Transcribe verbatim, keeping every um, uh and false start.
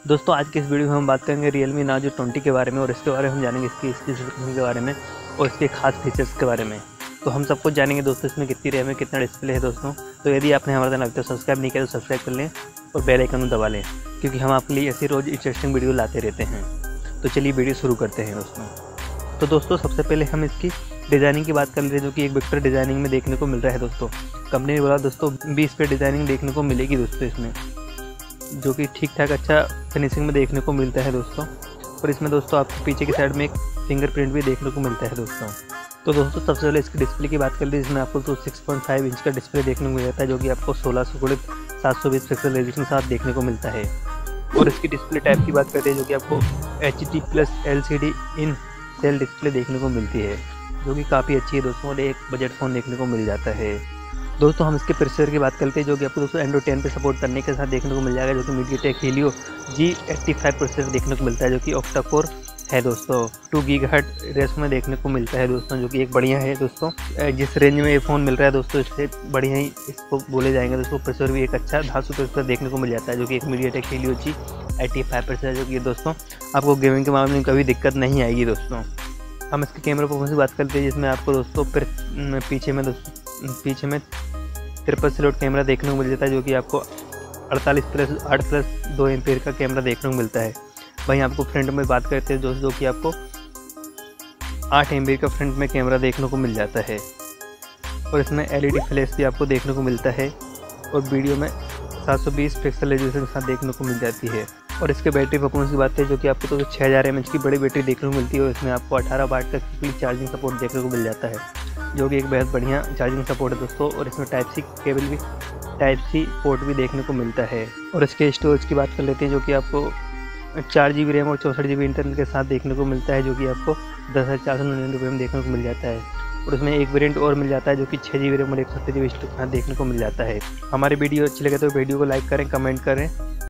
दोस्तों आज की इस वीडियो में हम बात करेंगे Realme Nazo ट्वेंटी के बारे में और इसके बारे में हम जानेंगे इसकी स्पेसिफिकेशन के बारे में और इसके खास फीचर्स के बारे में। तो हम सब कुछ जानेंगे दोस्तों इसमें कितनी रैम है, कितना डिस्प्ले है दोस्तों। तो यदि आपने हमारा चैनल अभी तक सब्सक्राइब नहीं किया तो सब्सक्राइब कर लें और बेल आइकन को दबा लें, क्योंकि हम आपके लिए ऐसी रोज़ इंटरेस्टिंग वीडियो लाते रहते हैं। तो चलिए वीडियो शुरू करते हैं दोस्तों। तो दोस्तों सबसे पहले हम इसकी डिज़ाइनिंग की बात कर लेते हैं, जो कि एक वेक्टर डिज़ाइनिंग में देखने को मिल रहा है दोस्तों। कंपनी ने बोला दोस्तों बीस पे डिज़ाइनिंग देखने को मिलेगी दोस्तों इसमें, जो कि ठीक ठाक अच्छा फिनिशिंग में देखने को मिलता है दोस्तों। और इसमें दोस्तों आपको पीछे की साइड में एक फिंगरप्रिंट भी देखने को मिलता है दोस्तों। तो दोस्तों सबसे पहले इसकी डिस्प्ले की बात कर लेते हैं, जिसमें आपको तो सिक्स पॉइंट फाइव इंच का डिस्प्ले देखने को मिल जाता है, जो कि आपको सोलह सौ गुणित सात सौ बीस पिक्सल रेजोल्यूशन के साथ देखने को मिलता है। और इसकी डिस्प्ले टाइप की बात करते हैं, जो कि आपको H D plus L C D in cell display देखने को मिलती है, जो कि काफ़ी अच्छी है दोस्तों। और एक बजट फ़ोन देखने को मिल जाता है। दोस्तों हम इसके प्रोसेसर की बात करते हैं, जो कि आपको दोस्तों एंड्रॉइड टेन पे सपोर्ट करने के साथ देखने को मिल जाएगा, जो कि MediaTek Helio G eighty five processor देखने को मिलता है, जो कि ऑक्टा कोर है दोस्तों। टू गीगाहर्ट्ज़ रेस में देखने को मिलता है दोस्तों, जो कि एक बढ़िया है दोस्तों। जिस रेंज में ये फ़ोन मिल रहा है दोस्तों, इससे बढ़िया ही इसको बोले जाएंगे दोस्तों। प्रोसेसर भी एक अच्छा धासु प्रोसेसर देखने को मिल जाता है, जो कि एक MediaTek Helio G eighty five processor, जो कि दोस्तों आपको गेमिंग के मामले में कभी दिक्कत नहीं आएगी दोस्तों। हम इसके कैमरा परफॉर्मेंस की बात करते हैं, जिसमें आपको दोस्तों पीछे में दोस्तों पीछे में ट्रिपल स्लॉट कैमरा देखने को मिल जाता है, जो कि आपको अड़तालीस प्लस आठ प्लस दो एम्पियर का कैमरा देखने को मिलता है। वहीं आपको फ्रंट में बात करते हैं दोस्तों, कि आपको आठ एम्पियर का फ्रंट में कैमरा देखने को मिल जाता है। और इसमें एलईडी फ्लैश भी आपको देखने को मिलता है, और वीडियो में सात सौ बीस पिक्सल रेजोल्यूशन के साथ देखने को मिल जाती है। और इसके बैटरी परफॉर्मेंस की बात करें, जो कि आपको तो छः हज़ार एम एच की बड़ी बैटरी देखने को मिलती है, और इसमें आपको अठारह वाट का क्विक चार्जिंग सपोर्ट देखने को मिल जाता है, जो कि एक बेहद बढ़िया चार्जिंग सपोर्ट है दोस्तों। और इसमें टाइप सी केबल भी टाइप सी पोर्ट भी देखने को मिलता है। और इसके स्टोरेज की बात कर लेते हैं, जो कि आपको चार जी बी रैम और चौंसठ जी बी इंटरनल के साथ देखने को मिलता है, जो कि आपको दस हज़ार चार सौ निन्यानवे रुपये में देखने को मिल जाता है। और उसमें एक वेरिएंट और मिल जाता है, जो कि छः जी बी रैम और एक सौ अट्ठाईस जी बी के साथ देखने को मिल जाता है। हमारी वीडियो अच्छी लगे तो वीडियो को लाइक करें, कमेंट करें